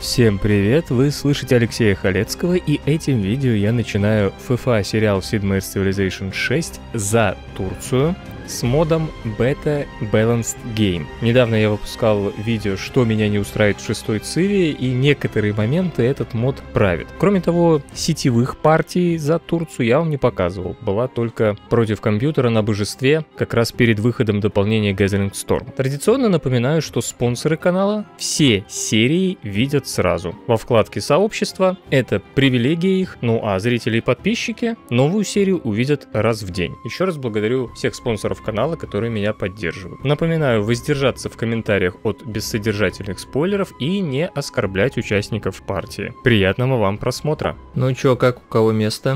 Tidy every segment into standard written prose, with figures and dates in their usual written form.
Всем привет, вы слышите Алексея Халецкого, и этим видео я начинаю FIFA сериал Sid Meier's Civilization 6 за Турцию с модом Beta Balanced Game. Недавно я выпускал видео, что меня не устраивает в шестой Циве, и некоторые моменты этот мод правит. Кроме того, сетевых партий за Турцию я вам не показывал. Была только против компьютера на божестве, как раз перед выходом дополнения Gathering Storm. Традиционно напоминаю, что спонсоры канала все серии видят сразу. Во вкладке сообщества это привилегия их, ну а зрители и подписчики новую серию увидят раз в день. Еще раз благодарю всех спонсоров канала, которые меня поддерживают. Напоминаю, воздержаться в комментариях от бессодержательных спойлеров и не оскорблять участников партии. Приятного вам просмотра. Ну чё, как у кого место?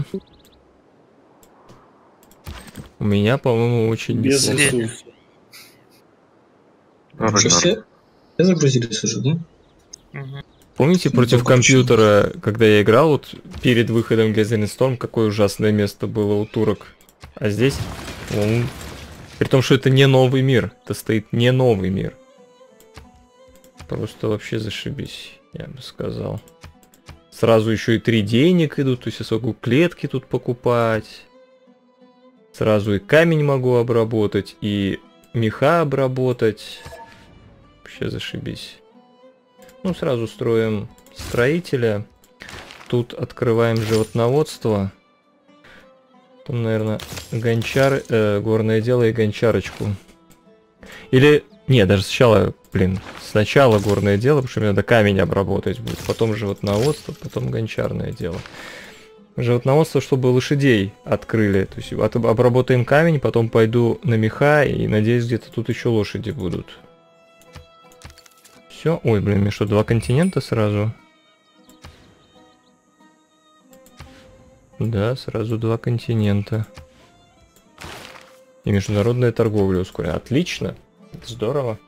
У меня, по-моему, очень без ресурсов. Все загрузились уже, да? Помните, против компьютера, когда я играл, вот перед выходом Gathering Storm, какое ужасное место было у турок. А здесь, при том, что это не новый мир, это стоит не новый мир. Просто вообще зашибись, я бы сказал. Сразу еще и 3 денег идут, то есть я смогу клетки тут покупать. Сразу и камень могу обработать, и меха обработать. Вообще зашибись. Ну, сразу строим строителя. Тут открываем животноводство. Там, наверное, гончар, горное дело и гончарочку. Или... Не, даже сначала горное дело, потому что мне надо камень обработать будет. Потом животноводство, потом гончарное дело. Животноводство, чтобы лошадей открыли. То есть обработаем камень, потом пойду на меха и надеюсь, где-то тут еще лошади будут. Все. Ой, блин, мне что, 2 континента сразу? Да, сразу 2 континента. И международная торговля ускорена. Отлично. Здорово.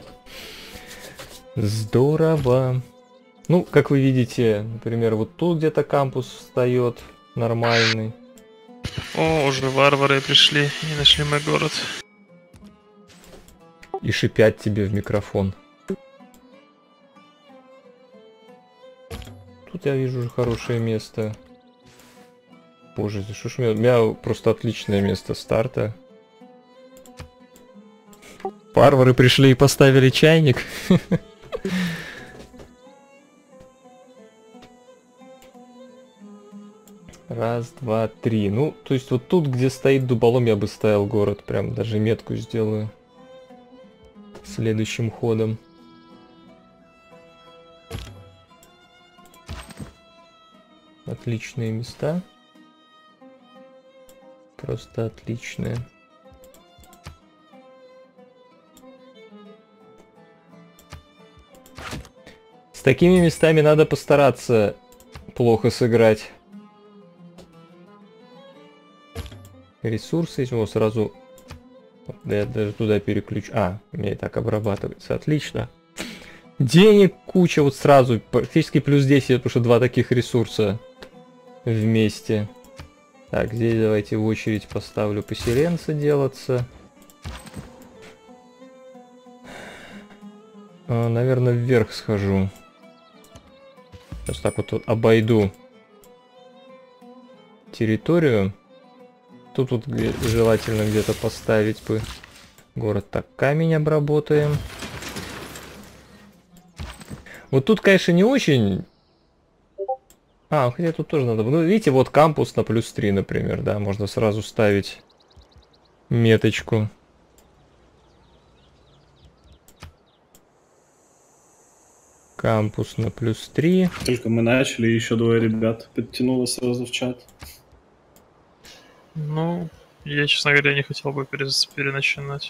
Здорово. Ну, как вы видите, например, вот тут где-то кампус встает нормальный. О, уже варвары пришли и нашли мой город. И шипят тебе в микрофон. Тут я вижу уже хорошее место. Боже, что ж у меня просто отличное место старта. Варвары пришли и поставили чайник. Раз, два, три. Ну, то есть вот тут, где стоит дуболом, я бы ставил город. Прям даже метку сделаю. Следующим ходом. Отличные места. Просто отличные. С такими местами надо постараться плохо сыграть. Ресурсы, его сразу... Я даже туда переключу. А, у меня и так обрабатывается. Отлично. Денег куча вот сразу. Практически плюс 10, потому что 2 таких ресурса вместе. Так, здесь давайте в очередь поставлю поселенца делаться. Наверное, вверх схожу. Сейчас так вот обойду территорию. Тут вот желательно где-то поставить бы город. Так, камень обработаем. Вот тут, конечно, не очень... А, хотя тут тоже надо... Ну, видите, вот кампус на плюс 3, например, да, можно сразу ставить меточку. Кампус на плюс 3. Только мы начали, еще 2 ребят подтянуло сразу в чат. Ну, я, честно говоря, не хотел бы переначинать.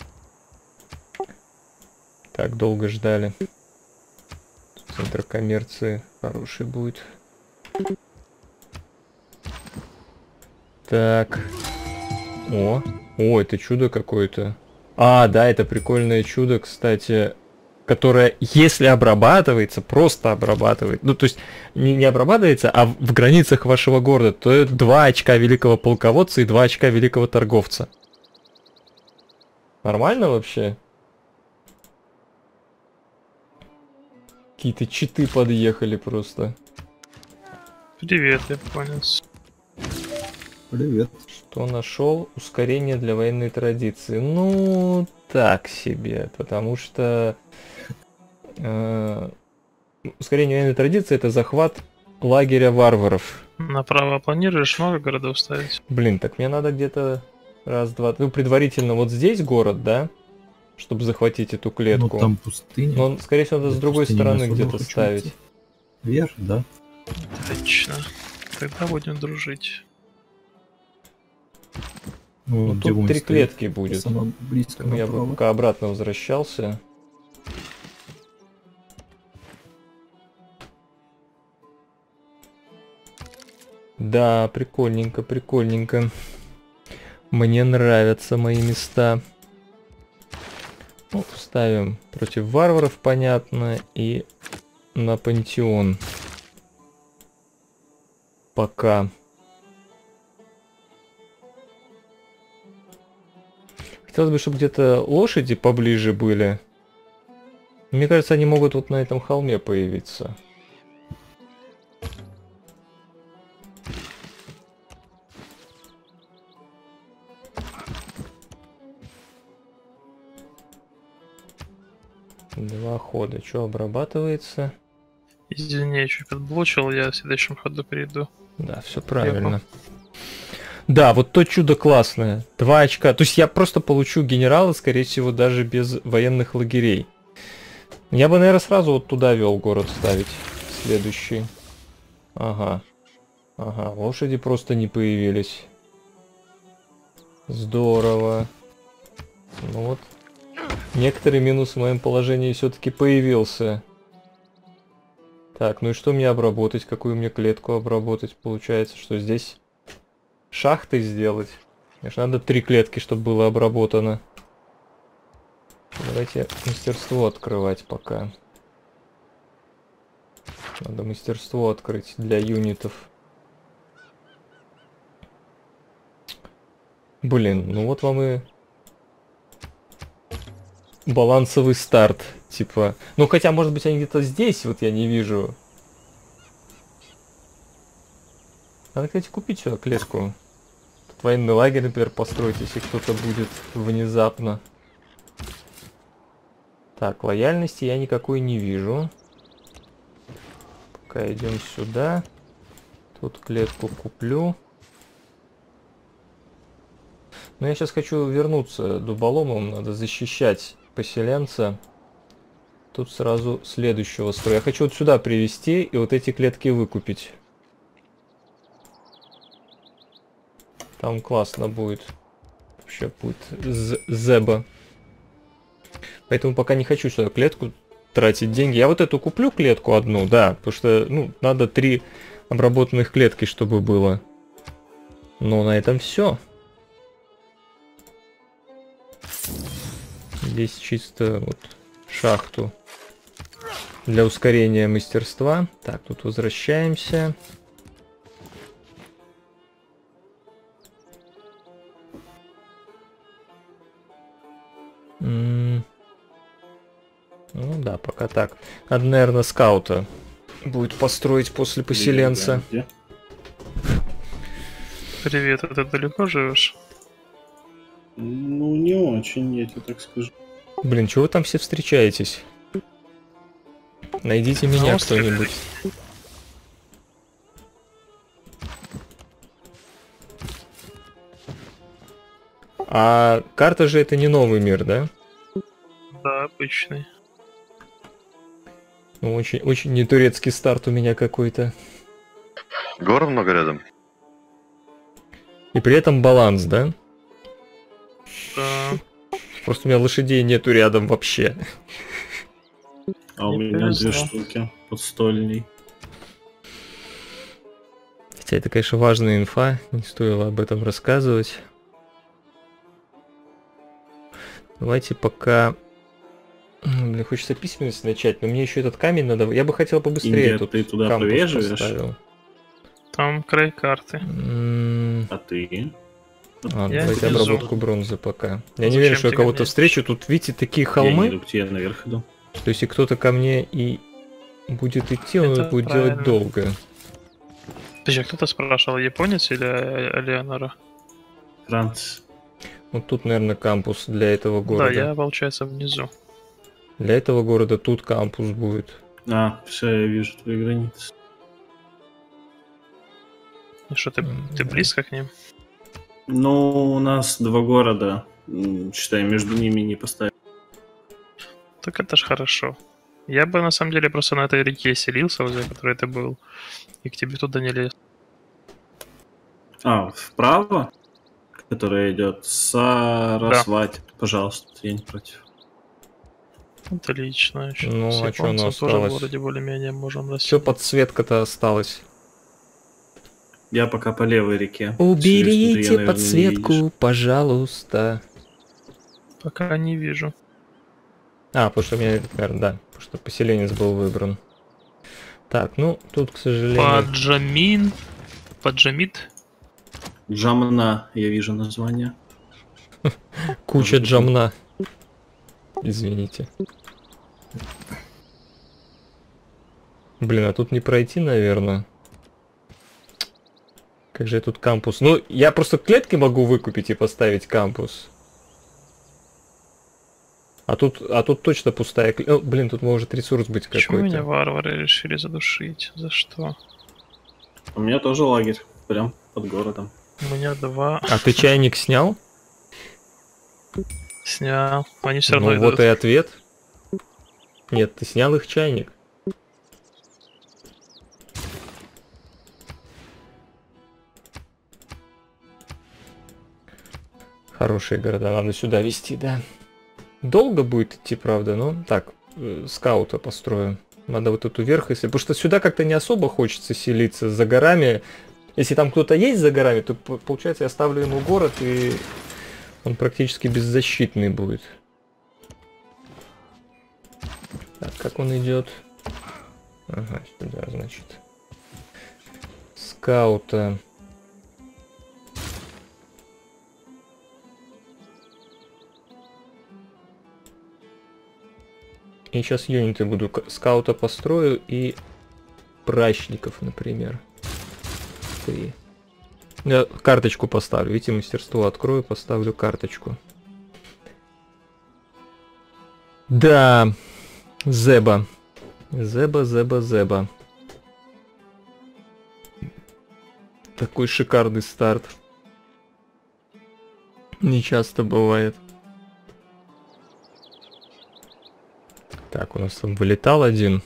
Так, долго ждали. Центр коммерции хороший будет. Так. О, это чудо какое-то. А, да, это прикольное чудо, кстати, которое, если обрабатывается, просто обрабатывает. Ну, то есть, не обрабатывается, а в границах вашего города, то это 2 очка великого полководца и 2 очка великого торговца. Нормально вообще? Какие-то читы подъехали просто. Привет, я понял. Привет. Что нашел? Ускорение для военной традиции. Ну, так себе, потому что ускорение военной традиции — это захват лагеря варваров. Направо планируешь много городов ставить? Блин, так мне надо где-то раз, два, ну предварительно вот здесь город, да, чтобы захватить эту клетку. Ну там пустыня. Но, скорее всего, надо с другой стороны где-то ставить. Вверх, да? Отлично. Тогда будем дружить. Ну, тут 3 клетки будет. Самое близко. Я бы пока обратно возвращался. Да, прикольненько, прикольненько. Мне нравятся мои места. Ну, ставим против варваров, понятно, и на пантеон. Пока. Хотелось бы, чтобы где-то лошади поближе были. Мне кажется, они могут вот на этом холме появиться. Два хода. Что обрабатывается? Извини, я чуть подблочил, я в следующем ходу перейду. Да, все правильно. Да, вот то чудо классное. 2 очка. То есть я просто получу генерала, скорее всего, даже без военных лагерей. Я бы, наверное, сразу вот туда вел город ставить. Следующий. Ага. Ага, лошади просто не появились. Здорово. Ну вот. Некоторый минус в моем положении все-таки появился. Так, ну и что мне обработать? Какую мне клетку обработать? Получается, что здесь шахты сделать. Конечно, надо 3 клетки, чтобы было обработано. Давайте мастерство открывать пока. Надо мастерство открыть для юнитов. Блин, ну вот вам и балансовый старт. Типа, ну хотя, может быть, они где-то здесь, вот я не вижу. Надо, кстати, купить сюда клетку. Тут военный лагерь, например, построить, если кто-то будет внезапно. Так, лояльности я никакой не вижу. Пока идем сюда. Тут клетку куплю. Но я сейчас хочу вернуться дуболомом, надо защищать поселенца. Тут сразу следующего строя. Я хочу вот сюда привести и вот эти клетки выкупить. Там классно будет. Вообще будет зеба. Поэтому пока не хочу сюда клетку тратить деньги. Я вот эту куплю клетку одну, да. Потому что, ну, надо 3 обработанных клетки, чтобы было. Но на этом все. Здесь чисто вот шахту для ускорения мастерства. Так, тут возвращаемся. Ну да, пока так. Надо, наверное, скаута будет построить после поселенца. Привет, а ты далеко живешь? Ну, не очень, я тебе так скажу. Блин, чего вы там все встречаетесь? Найдите меня кто-нибудь. А карта же это не новый мир, да? Да, обычный. Ну, очень не турецкий старт у меня какой-то. Гор много рядом. И при этом баланс, да? Да. Просто у меня лошадей нету рядом вообще. А у Не меня повезло. 2 штуки подстольней. Хотя это, конечно, важная инфа, не стоило об этом рассказывать. Давайте пока... Мне хочется письменность начать, но мне еще этот камень надо... Я бы хотел побыстрее Индия, тут ты туда кампус правее живешь? поставил. Там край карты. А ты? Я Давайте внизу. обработку бронзы пока. Я не Зачем уверен, что я тебе кого-то гонять? встречу. Тут, видите, такие Я не холмы. иду к тебе, наверх иду. То есть, если кто-то ко мне и будет идти, он Это будет правильно. делать долго. Подожди, а кто-то спрашивал, японец или Элеонора? Франц. Вот тут, наверное, кампус для этого Да, города. я, получается, внизу. Для этого города тут кампус будет. А, все, я вижу твои границы. И что, ты Да. близко к ним? Ну, у нас два города. Считай, между ними не поставить. Так это ж хорошо. Я бы, на самом деле, просто на этой реке селился, возле которой ты был, и к тебе туда не лез. А, вправо? Которая идет Сарасвати. Пожалуйста, я не против. Отлично. Ну, С а чё оно японцем тоже в осталось? городе более-менее можем Все расти. подсветка-то осталась. Я пока по левой реке. Уберите Серьёзно, ты, наверное, не подсветку, видишь. пожалуйста. Пока не вижу. А, потому что у меня, наверное, да, потому что поселенец был выбран. Так, ну, тут, к сожалению... Поджамит. Джамна, я вижу название. Куча джамна. Извините. Блин, а тут не пройти, наверное. Как же я тут кампус? Ну, я просто клетки могу выкупить и поставить кампус. А тут точно пустая клетка. Блин, тут может ресурс быть Почему меня какой-то. варвары решили задушить? За что? У меня тоже лагерь. Прям под городом. У меня 2. А ты чайник снял? Снял. Они все равно Ну идут. вот и ответ. Нет, ты снял их чайник. Хорошие города, надо сюда везти, да. Долго будет идти, правда, но так, скаута построю. Надо вот эту верх, если... Потому что сюда как-то не особо хочется селиться за горами. Если там кто-то есть за горами, то получается я ставлю ему город, и он практически беззащитный будет. Так, как он идет? Ага, сюда, значит. Скаута. И сейчас юниты буду. Скаута построю и прачников, например. 3. Я карточку поставлю. Видите, мастерство открою, поставлю карточку. Да. Зеба. Зеба. Такой шикарный старт. Не часто бывает. Так, у нас там вылетал один.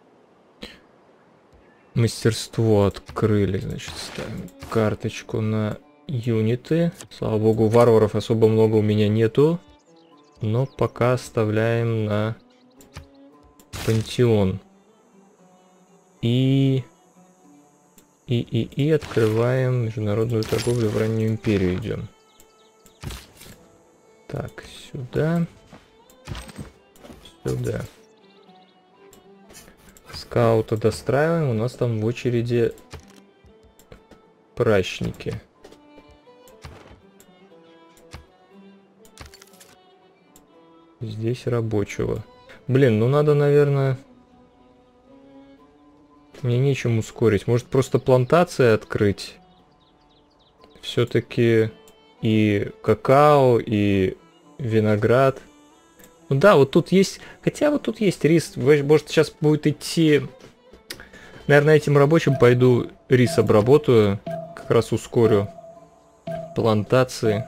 Мастерство открыли, значит, ставим карточку на юниты. Слава богу, варваров особо много у меня нету. Но пока оставляем на пантеон. И открываем международную торговлю в раннюю империю идем. Так, сюда. Сюда. Скаута достраиваем. У нас там в очереди прачники. Здесь рабочего. Блин, ну надо, наверное... Мне нечем ускорить. Может просто плантации открыть? Все-таки и какао, и виноград. Ну да, вот тут есть... Хотя вот тут есть рис. Может сейчас будет идти... Наверное, этим рабочим пойду рис обработаю. Как раз ускорю плантации.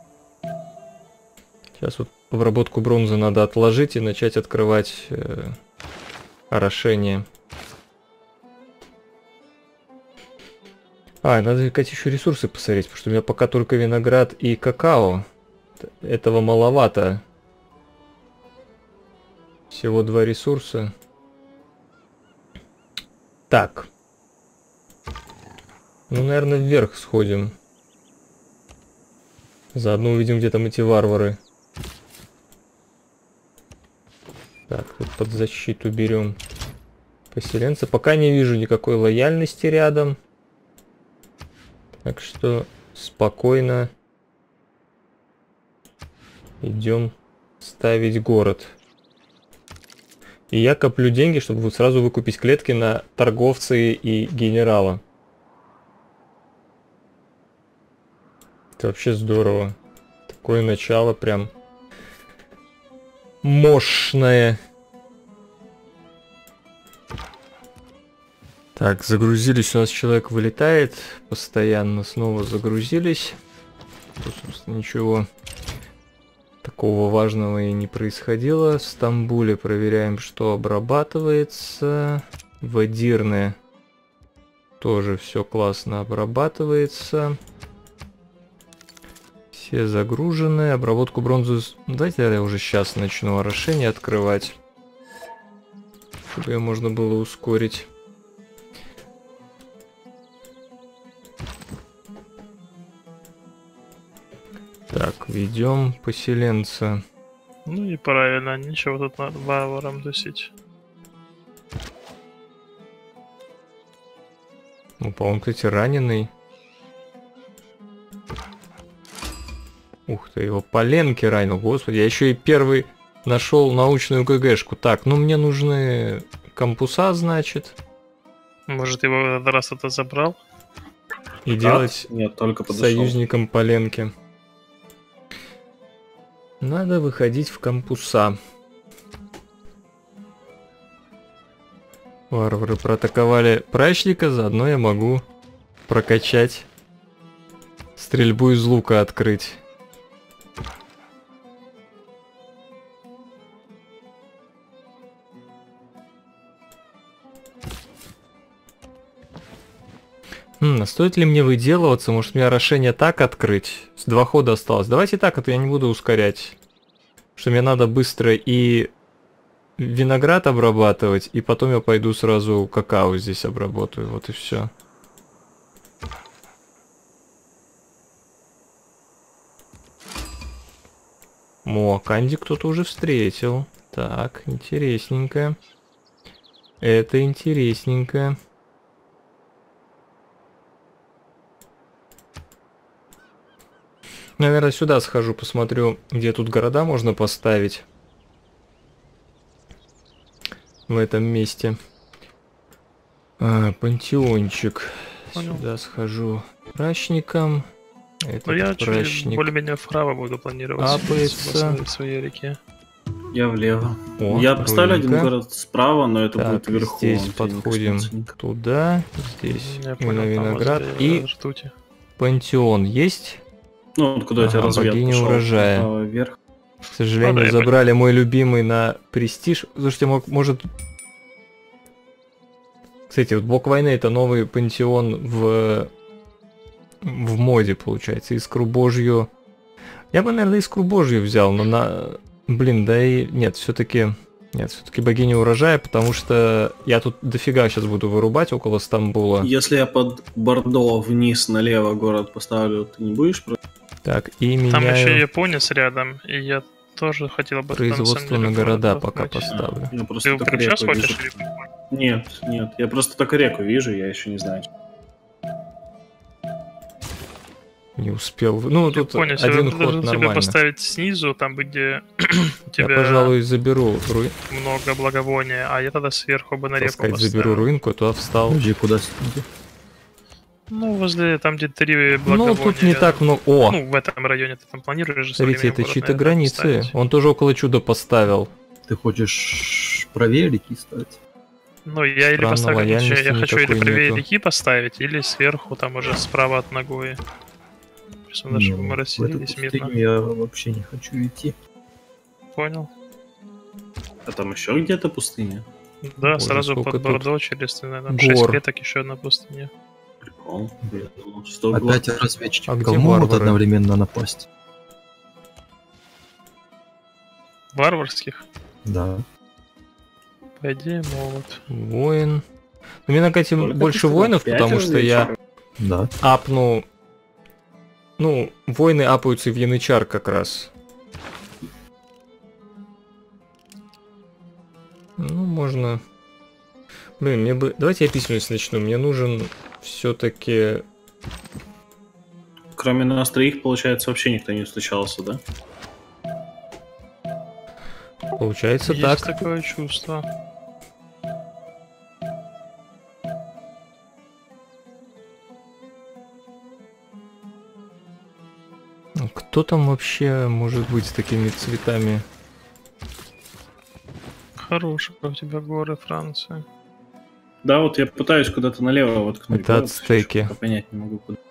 Сейчас вот обработку бронзы надо отложить и начать открывать орошение. Надо искать еще ресурсы посмотреть, потому что у меня пока только виноград и какао. Этого маловато. Всего 2 ресурса. Так. Ну, наверное, вверх сходим. Заодно увидим, где там эти варвары. Так, тут под защиту берем поселенца. Пока не вижу никакой лояльности рядом. Так что спокойно идем ставить город. И я коплю деньги, чтобы вот сразу выкупить клетки на торговца и генерала. Это вообще здорово. Такое начало прям мощное. Так, загрузились, у нас человек вылетает. Постоянно снова загрузились. Тут, собственно, ничего такого важного и не происходило. В Стамбуле проверяем, что обрабатывается. В Эдирне тоже все классно обрабатывается. Все загружены. Обработку бронзы... Давайте я уже сейчас начну орошение открывать, чтобы ее можно было ускорить. Так, ведем поселенца. Ну и правильно, ничего тут над варваром тусить. Ну, по-моему, кстати, раненый. Ух ты, его по ленке ранил, господи. Я еще и первый нашел научную ГГшку. Так, ну мне нужны кампуса, значит. Может, его в этот раз это забрал? И делать Нет, только подошел. союзникам по ленке. Надо выходить в кампуса. Варвары проатаковали прачника, заодно я могу прокачать стрельбу из лука, открыть. Стоит ли мне выделываться? Может, мне орошение так открыть? С 2 хода осталось. Давайте так, а то я не буду ускорять. Что мне надо быстро и виноград обрабатывать, и потом я пойду сразу какао здесь обработаю. Вот и все. О, Канди кто-то уже встретил. Так, интересненько. Это интересненько. Наверное, сюда схожу, посмотрю, где тут города можно поставить. В этом месте. Пантеончик. Понял. Сюда схожу прачником. Этот Ну я чуть прачник более-менее вправо буду планировать. апается. В своей реке. Я влево. О, Я поставлю один рулинка. город справа, но это Так, будет вверху. здесь он тебе не подходим коснется. туда, здесь Я именно понял, там виноград. возле И ртути. пантеон есть. Ну, вот куда у тебя Ага, развед богиня пошел, урожая. направо, вверх. К сожалению, Ну да, я забрали мой любимый на престиж. Слушайте, может... Кстати, вот Бог войны — это новый пантеон в моде, получается. Искру Божью. Я бы, наверное, Искру Божью взял, но на... Блин, да и... Нет, все-таки... Нет, все-таки богиня урожая, потому что я тут дофига сейчас буду вырубать около Стамбула. Если я под Бордо вниз налево город поставлю, ты не будешь против? Так, и Там еще меняю японец рядом, и я тоже хотел бы... туда, на самом производство деле, на города город пока открыть. поставлю. Я Ты просто только прям сейчас реку хочешь? вижу. Нет, нет, я просто только реку вижу, я еще не знаю. Не успел. Ну, тут Японец, один я ход должен тебе нормально. поставить снизу, там где у Я, тебя пожалуй, заберу много благовония, а я тогда сверху бы на реку сказать, поставил. заберу руинку, туда встал. Куда снизу? Ну, возле там, где 3 Ну, благовония. тут не так много. О, Ну, в этом районе ты там планируешь же смотрите, современный это город, чьи-то наверное, границы. ставить. Он тоже около чуда поставил. Ты хочешь правее реки ставить? Ну, я или Странно, поставлю, лояльности я хочу или никакой правее нету. реки поставить, или сверху, там уже справа от Нагои. Чтобы Не, мы в эту расселились мирно. пустыню я вообще не хочу идти. Понял? А там еще где-то пустыня? Да, Боже, сразу сколько под тут Бордо через там, гор. 6 клеток еще одна пустыня. Прикол. Я думал, что год. Опять разведчики. А где Кому могут варвары? одновременно напасть? Варварских? Да. По идее, могут. Воин. У меня, кстати, Сколько больше ты сказал? воинов, 5 потому что я разведчиков? Да. апну... Ну, воины апаются в янычар как раз. Ну, можно... Блин, мне бы... Давайте я письменность начну. Мне нужен все-таки... Кроме нас троих, получается, вообще никто не встречался, да? Получается Есть так. такое чувство. Кто там вообще может быть с такими цветами? Хорошие у тебя горы Франции. Да, вот я пытаюсь куда-то налево воткнуть. Это город, ацтеки. пока понять не могу куда.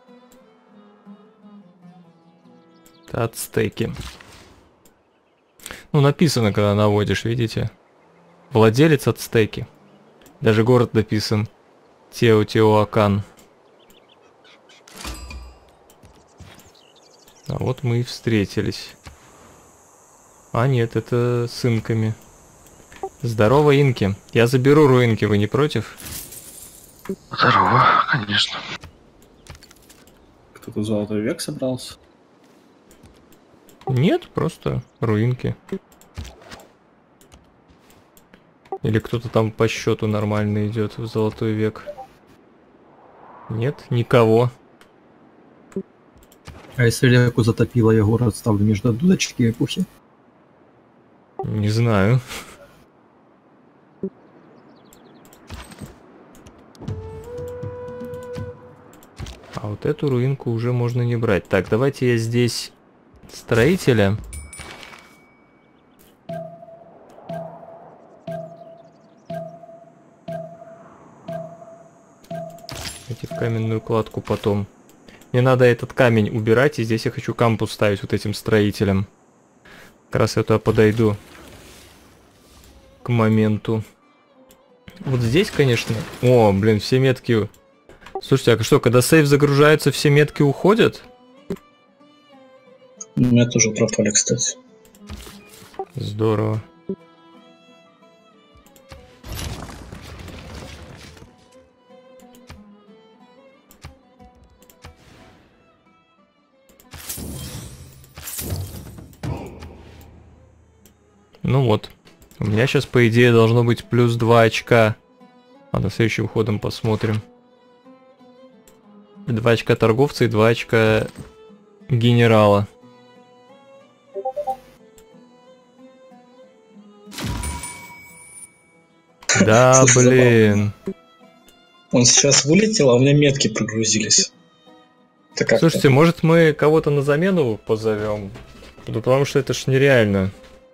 Это ацтеки. Ну, написано, когда наводишь, видите? Владелец ацтеки. Даже город написан. Теотиуакан. А вот мы и встретились. А нет, это с инками. Здорово, инки. Я заберу руинки, вы не против? Здорово, конечно. Кто-то в золотой век собрался. Нет, просто руинки. Или кто-то там по счету нормально идет в золотой век. Нет, никого. А если реку затопило, я город ставлю между дудочки и эпохи? Не знаю. А вот эту руинку уже можно не брать. Так, давайте я здесь строителя. Эти в каменную кладку потом. Мне надо этот камень убирать, и здесь я хочу кампус ставить вот этим строителям. Как раз я туда подойду к моменту. Вот здесь, конечно... О, блин, все метки... Слушайте, а что, когда сейв загружается, все метки уходят? У меня тоже пропали, кстати. Здорово. Ну вот. У меня сейчас, по идее, должно быть плюс 2 очка. Ладно, следующим ходом посмотрим. 2 очка торговца и 2 очка генерала. Да, блин. Он сейчас вылетел, а у меня метки прогрузились. Это как-то. Слушайте, может мы кого-то на замену позовем? Да потому что это ж нереально.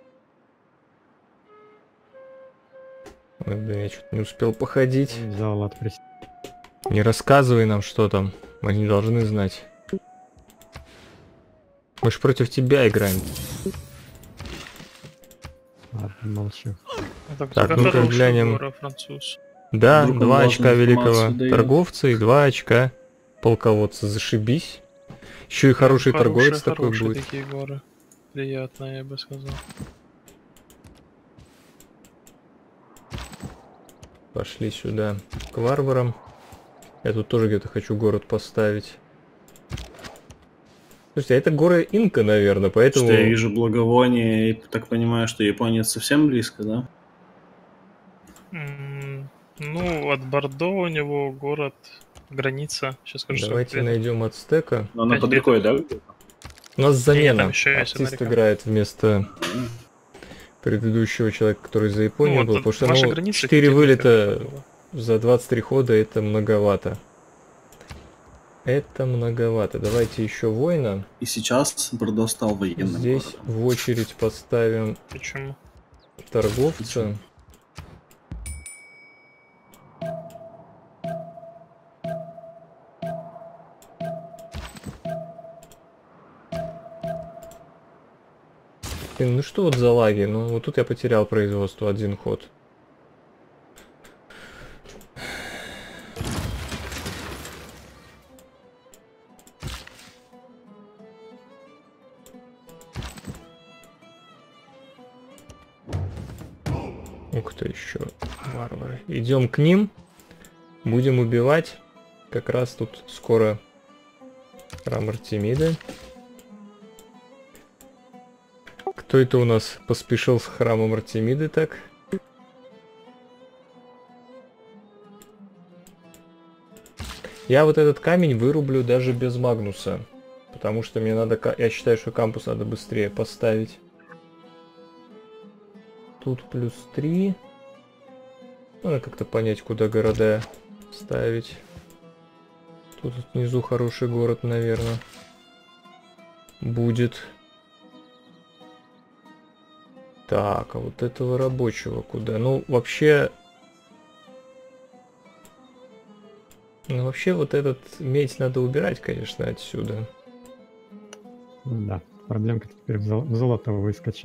Ой, да, я что-то не успел походить. Взял отпресс. Не рассказывай нам, что там. Мы не должны знать. Мы ж против тебя играем. Ладно, молчу. Так, ну-ка хорошие глянем. горы, француз. Да, Вдруг он 2 важную очка великого информацию дает. торговца и 2 очка полководца. Зашибись. Еще и хороший торговец такой хорошие будет. такие горы. Приятно, я бы сказал. Пошли сюда к варварам. Я тут тоже где-то хочу город поставить. Слушайте, а это горы Инка, наверное, поэтому... Что я вижу благовоние, и так понимаю, что Япония совсем близко, да? Ну, от Бордо у него город, граница. Сейчас скажу, Давайте что найдем ацтека. Но она 5 под лет. рекой, да? У нас замена. там еще есть Артист Америка. играет вместо предыдущего человека, который за Японию был. Потому что ваша ну, граница 4 где-то вылета была. за 23 хода это многовато. Это многовато. Давайте еще воина. И сейчас Бордо стал военным Здесь городом. в очередь поставим Почему? торговца. Блин, ну что вот за лаги? Ну вот тут я потерял производство 1 ход. Ух ты, еще варвары. Идем к ним. Будем убивать. Как раз тут скоро храм Артемиды. Кто это у нас поспешил с храмом Артемиды так? Я вот этот камень вырублю даже без Магнуса. Потому что мне надо... Я считаю, что кампус надо быстрее поставить. Тут плюс 3. Надо как-то понять, куда города ставить. Тут внизу хороший город, наверное, будет. Так, а вот этого рабочего куда? Ну, вообще... Ну, вообще, вот этот медь надо убирать, конечно, отсюда. Да, проблемка теперь в золото выскочить.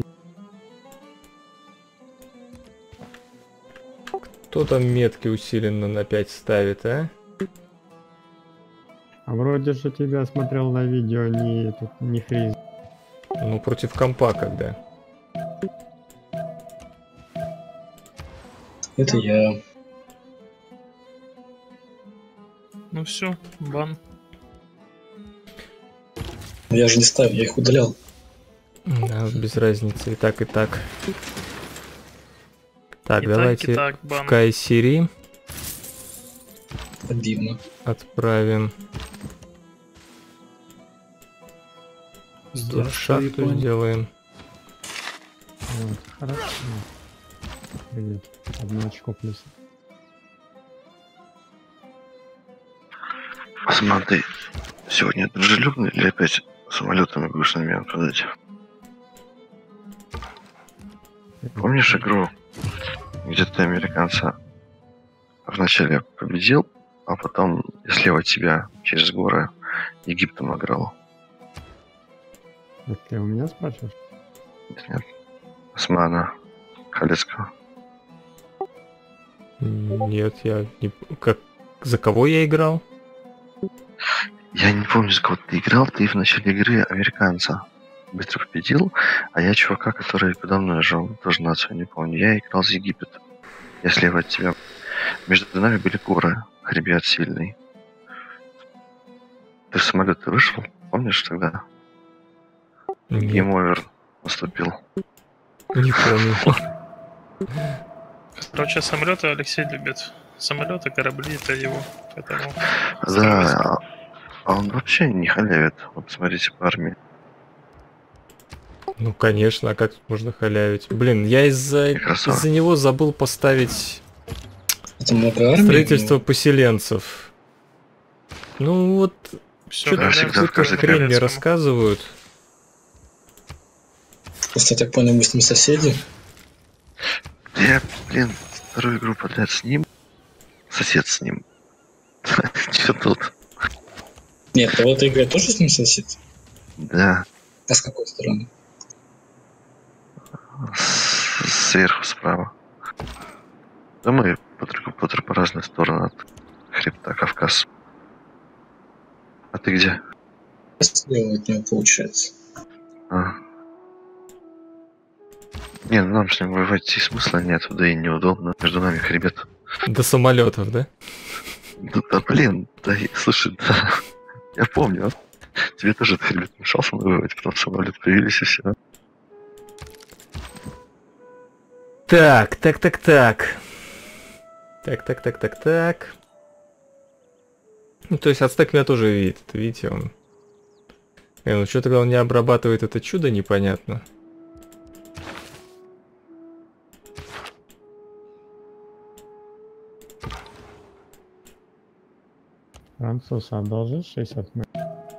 Кто там метки усиленно на 5 ставит, а? А вроде же тебя смотрел на видео не фриз. Ну, против компа когда? Это я. Ну все, бан. Я же не ставил, я их удалял. Да, без разницы, и так, и так. Так, И давайте так, и так, бан. в Кайсери Обидно. отправим. Здорово, Шахту Япония. сделаем. Вот, хорошо. Привет. 1 очко плюс. Осман, ты сегодня дружелюбный или опять самолетами будешь на меня нападать? Помнишь игру, где ты американца вначале победил, а потом слева от тебя через горы Египтом играл? Это ты у меня спрашиваешь? Нет. Османа Халецкого. Нет, я не... Как... За кого я играл? Я не помню, за кого ты играл. Ты в начале игры американца быстро победил, а я чувака, который подо мной жил, тоже нацию не помню. Я играл за Египет. Я слева от тебя. Между нами были горы, хребет сильный. Ты в самолет вышел? Помнишь тогда? Нет, Гейм-овер наступил. не помню. Короче, самолеты Алексей любит. Самолеты, корабли это его. Поэтому Да, а он вообще не халявит. Вот смотрите по армии. Ну, конечно, а как тут можно халявить? Блин, я из-за него забыл поставить Это много армий. строительство поселенцев. Ну вот, все, Да, всегда в каждой хрень мне рассказывают. Просто я так понял, мы с ним соседи. Я, блин, вторую игру подряд с ним. Сосед с ним. Че тут? Нет, а в этой игре тоже с ним сосед? Да, А с какой стороны? сверху справа. Да мы по разные стороны от хребта Кавказ. А ты где? Слева от него получается. А. Не, ну нам с ним воевать и смысла нет, да и неудобно. Между нами хребет. До самолетов, да? Да блин, да, слушай, да. Я помню. Тебе тоже этот хребет мешал со мной воевать, потом самолет появились и все. Так. Ну, то есть Ацтек меня тоже видит, видите, он... ну что тогда он не обрабатывает это чудо, непонятно. Француз, одолжишь 60 метров?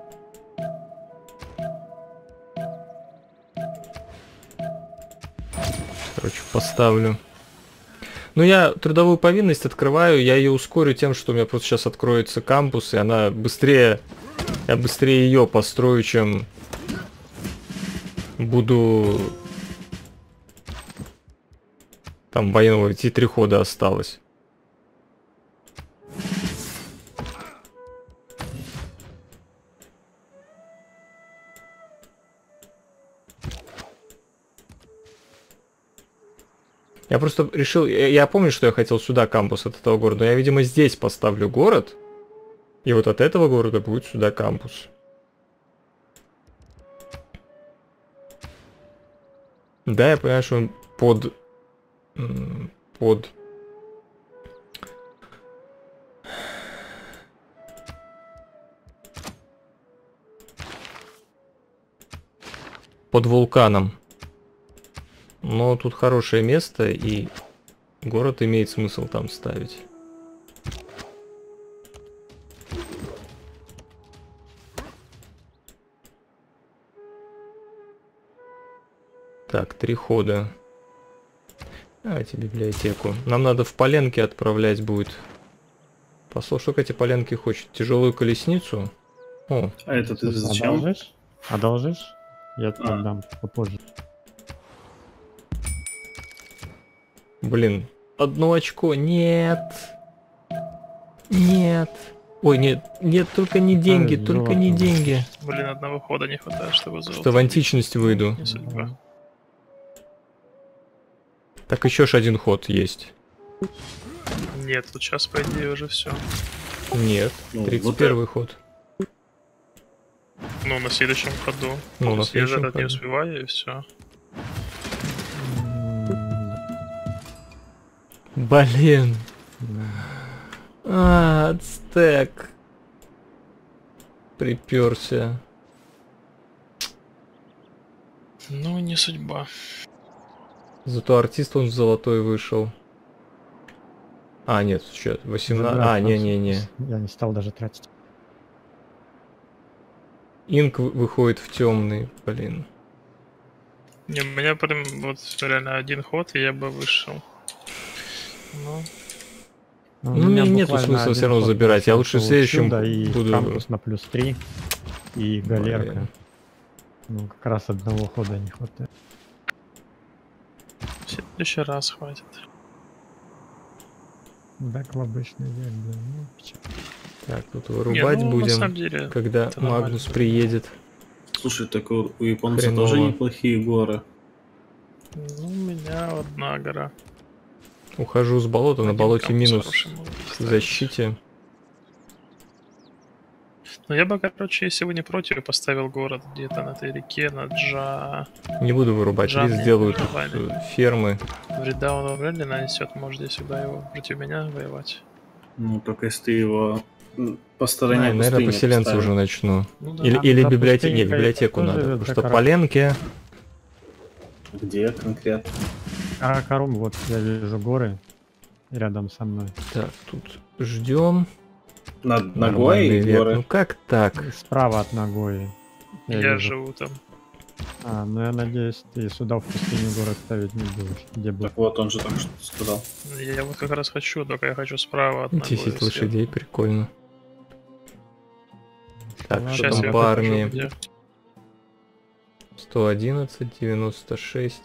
Короче, поставлю. Ну, я трудовую повинность открываю, я ее ускорю тем, что у меня просто сейчас откроется кампус, и она быстрее... Я быстрее ее построю, чем буду... Там военного идти 3 хода осталось. Я просто решил, я помню, что я хотел сюда кампус от этого города, но я, видимо, здесь поставлю город, и вот от этого города будет сюда кампус. Да, я понимаю, что он под вулканом. Но тут хорошее место, и город имеет смысл там ставить. Так, 3 хода. Давайте библиотеку. Нам надо в Поленке отправлять будет. Посол, что эти Поленки хочет? Тяжелую колесницу? О. А это ты зачем? Одолжишь? Одолжишь? Я тебе отдам попозже. Блин, 1 очко. Нет. Нет. Ой, нет, нет, только не деньги, только не деньги. Блин, 1 хода не хватает, чтобы золото. Что в античность выйду. Не судьба. Так еще ж 1 ход есть. Нет, тут сейчас, по идее, уже все. Нет, Ну, 31 ход. Ну, на следующем ходу. Ну, на Я следующем этот не ходу. успеваю, и все. Блин. Ацтек. Приперся. Ну, не судьба. Зато артист он в золотой вышел. А, нет, что, 18... Забрать не-не-не. Я не стал даже тратить. Инк выходит в темный, блин. Не, у меня прям вот реально 1 ход, и я бы вышел. Ну, У Ну, меня мне нету буквально смысла 1 все равно ход забирать. Я получил, лучше в следующем да, и буду... кампус на плюс 3, и галерка. Блин. Ну, как раз 1 хода не хватает. в следующий раз хватит. Так в обычный век, да. Ну, печаль. Так, тут Не, вырубать ну, на самом будем, деле, когда это нормально. Магнус приедет. Слушай, так у японцев Хреново. тоже неплохие горы. Ну, у меня 1 гора. Ухожу с болота, на 1 болоте кампус минус хороший можно к поставить. защите. Ну, я бы, короче, если вы не против, поставил город где-то на этой реке, на Не буду вырубать, Жанне, лес сделают нормально. фермы. Вреда он вам вряд ли нанесет, можете сюда его против меня воевать. Ну, только если ты его по стороне Наверное, пустыни поселенцы поставил. уже начну. Ну, да. Или за библиотеку. Не, пустыней библиотеку тоже надо. это Потому что как Поленки. Где конкретно? А Карум, вот я вижу горы рядом со мной. Так, тут ждем. Над Нормальный ногой век. горы? Ну как так? Справа от Нагои. Я вижу. живу там. Ну я надеюсь, ты сюда в пустыню город ставить не будешь. Где был? Так вот, он же только что сказал. Я вот как раз хочу, только я хочу справа от Нагои 10 лошадей, прикольно. Так, Ладно. что Сейчас там я по покажу, армии? где. 111, 96.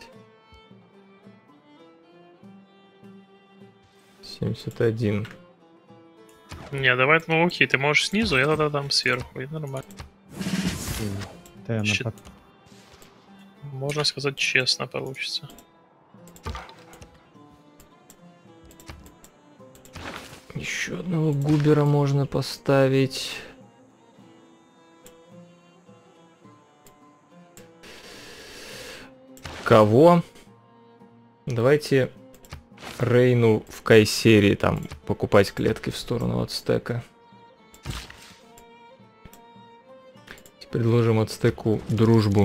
71. Не, давай ну окей, ты можешь снизу, я тогда дам сверху, и нормально. Ты на Щит. под- Можно сказать, честно получится. Еще одного губера можно поставить. Кого? Давайте Рейну в Кайсерии там покупать клетки в сторону Ацтека. Предложим Ацтеку дружбу.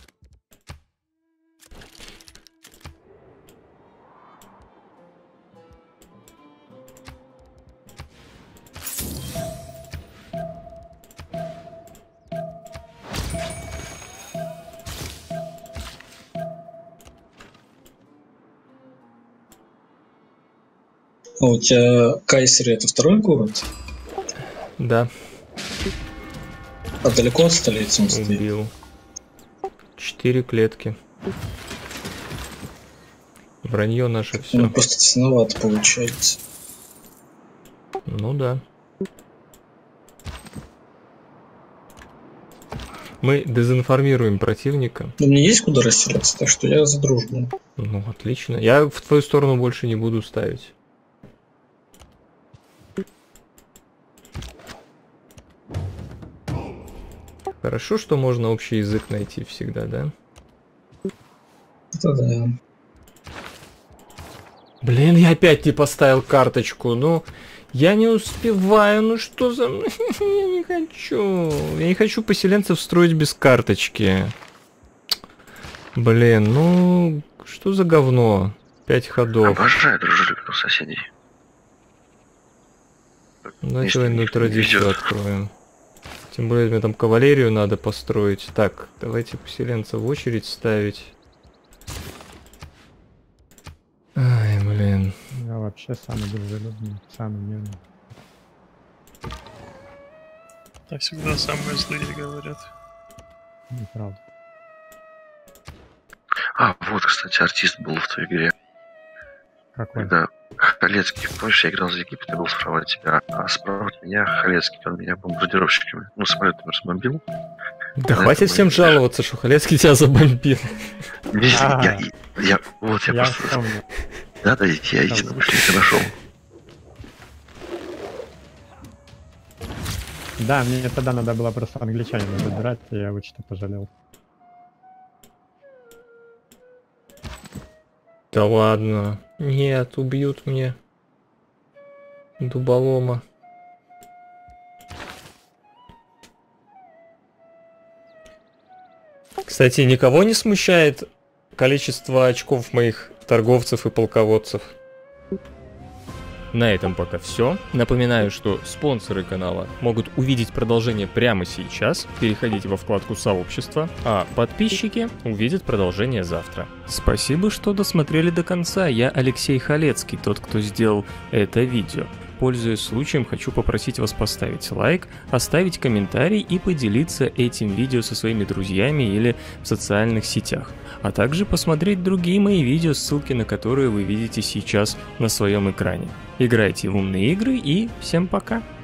А у тебя Кайсери это 2-й город? Да, А далеко от столицы он стоит? убил. 4 клетки. Вранье наше Ну, все. просто тесновато получается. Ну да. Мы дезинформируем противника. Но мне есть куда расселяться, так что я за дружбу. Ну, отлично. Я в твою сторону больше не буду ставить. Хорошо, что можно общий язык найти всегда, да? Это да. Блин, я опять не поставил карточку. Ну, я не успеваю. Ну что за... Я не хочу. Я не хочу поселенцев строить без карточки. Блин, ну... Что за говно? 5 ходов. Обожаю дружелюбных соседей. Давайте военную традицию откроем. Тем более мне там кавалерию надо построить. Так, давайте поселенцев в очередь ставить. Ай, блин. Я вообще самый дружелюбный, самый мирный. Так всегда самые злые говорят. Неправда. А, вот, кстати, артист был в той игре. Какой? Когда Халецкий, помнишь, я играл за Египет, и был справа от тебя, а справа от меня Халецкий, он меня бомбардировщиками, ну, самолетом разбомбил. Да хватит всем жаловаться, что Халецкий тебя забомбил. Я просто... вспомнил. Да, я единомышленника нашел. Да, мне тогда надо было просто англичанина выбирать, и я вот что пожалел. Да ладно. Нет, убьют мне. Дуболома. Кстати, никого не смущает количество очков моих торговцев и полководцев? На этом пока все. Напоминаю, что спонсоры канала могут увидеть продолжение прямо сейчас. Переходите во вкладку сообщества, а подписчики увидят продолжение завтра. Спасибо, что досмотрели до конца. Я Алексей Халецкий, тот, кто сделал это видео. Пользуясь случаем, хочу попросить вас поставить лайк, оставить комментарий и поделиться этим видео со своими друзьями или в социальных сетях. А также посмотреть другие мои видео, ссылки на которые вы видите сейчас на своем экране. Играйте в умные игры и всем пока!